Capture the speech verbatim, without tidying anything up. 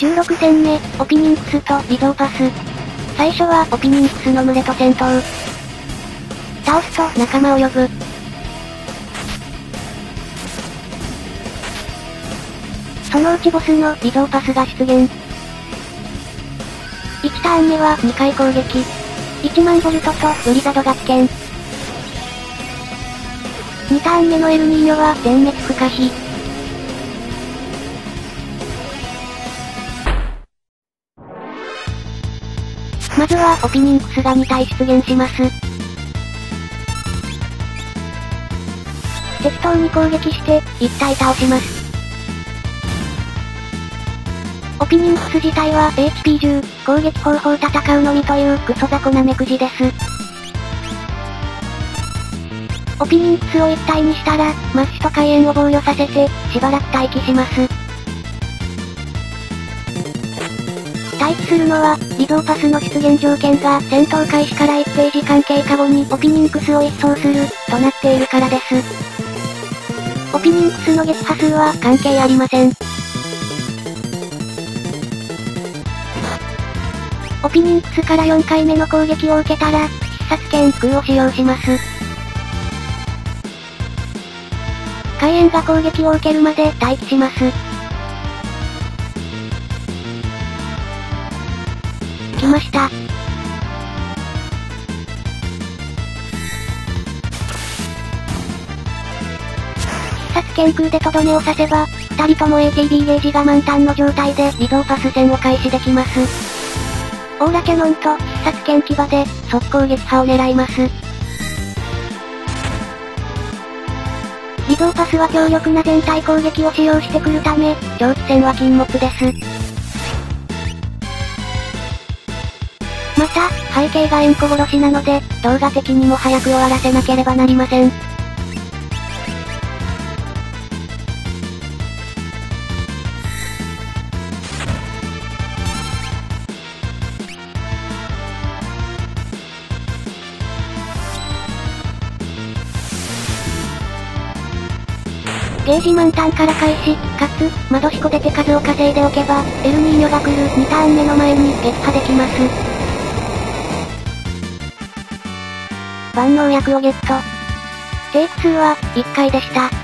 じゅうろく戦目、オピニンクスとリゾーパス。最初はオピニンクスの群れと戦闘。倒すと仲間を呼ぶ。そのうちボスのリゾーパスが出現。いちターン目はにかい攻撃。いちまんボルトとブリザドが危険。にターン目のエルニーニョは全滅不可避。まずはオピニンクスがに体出現します。適当に攻撃していち体倒します。オピニンクス自体は エイチピーじゅう、攻撃方法戦うのみというクソ雑魚な目くじです。オピニンクスを一体にしたら、マッシュと火炎を防御させて、しばらく待機します。待機するのは、リゾーパスの出現条件が戦闘開始からいちページ間経過後にオピニンクスを一掃する、となっているからです。オピニンクスの撃破数は関係ありません。オピニンクスからよんかいめの攻撃を受けたら、必殺剣空を使用します。火炎が攻撃を受けるまで待機します。来ました。必殺剣空でとどめを刺せば、二人とも エーティービー ゲージが満タンの状態でリゾーパス戦を開始できます。オーラキャノンと必殺剣牙で速攻撃破を狙います。リゾーパスは強力な全体攻撃を使用してくるため、長期戦は禁物です。また、背景が円弧殺しなので、動画的にも早く終わらせなければなりません。ゲージ満タンから開始、かつ、窓シコで手数を稼いでおけば、エルニーニョが来るにターン目の前に撃破できます。万能薬をゲット。テイクツーはいっかいでした。